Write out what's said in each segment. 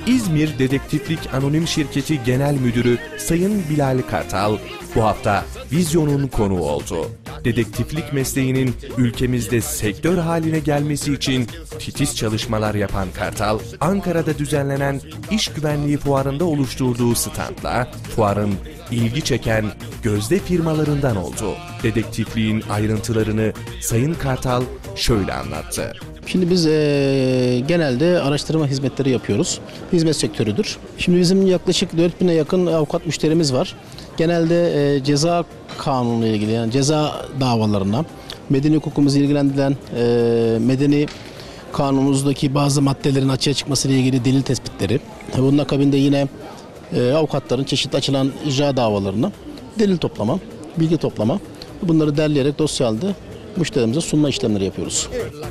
İzmir Dedektiflik Anonim Şirketi Genel Müdürü Sayın Bilal Kartal bu hafta Vizyon'un konuğu oldu. Dedektiflik mesleğinin ülkemizde sektör haline gelmesi için titiz çalışmalar yapan Kartal, Ankara'da düzenlenen İş Güvenliği Fuarı'nda oluşturduğu standla fuarın ilgi çeken gözde firmalarından oldu. Dedektifliğin ayrıntılarını Sayın Kartal şöyle anlattı. Şimdi biz genelde araştırma hizmetleri yapıyoruz. Hizmet sektörüdür. Şimdi bizim yaklaşık 4000'e yakın avukat müşterimiz var. Genelde ceza kanunu ile ilgili, yani ceza davalarına, medeni hukukumuzla ilgilendiren medeni kanunumuzdaki bazı maddelerin açığa çıkması ile ilgili delil tespitleri. Bunun akabinde yine avukatların çeşitli açılan icra davalarına delil toplama, bilgi toplama, bunları derleyerek dosya halde müşterimize sunma işlemleri yapıyoruz.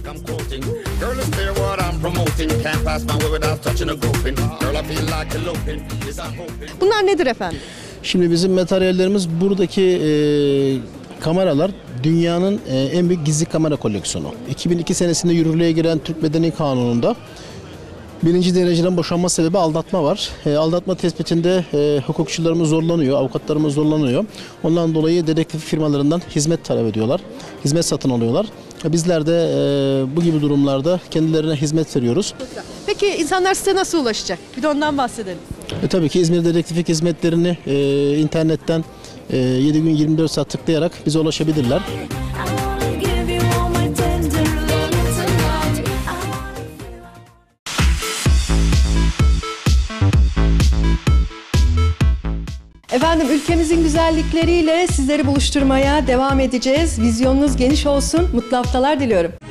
Bunlar nedir efendim? Şimdi bizim materyallerimiz buradaki kameralar dünyanın en büyük gizli kamera koleksiyonu. 2002 senesinde yürürlüğe giren Türk Medeni Kanunu'nda birinci dereceden boşanma sebebi aldatma var. Aldatma tespitinde hukukçularımız zorlanıyor, avukatlarımız zorlanıyor. Ondan dolayı dedektif firmalarından hizmet talep ediyorlar. Hizmet satın alıyorlar. Bizler de bu gibi durumlarda kendilerine hizmet veriyoruz. Peki insanlar size nasıl ulaşacak? Bir de ondan bahsedelim. Tabii ki İzmir Dedektiflik hizmetlerini internetten 7 gün 24 saat tıklayarak bize ulaşabilirler. Efendim ülkemizin güzellikleriyle sizleri buluşturmaya devam edeceğiz. Vizyonunuz geniş olsun. Mutlu haftalar diliyorum.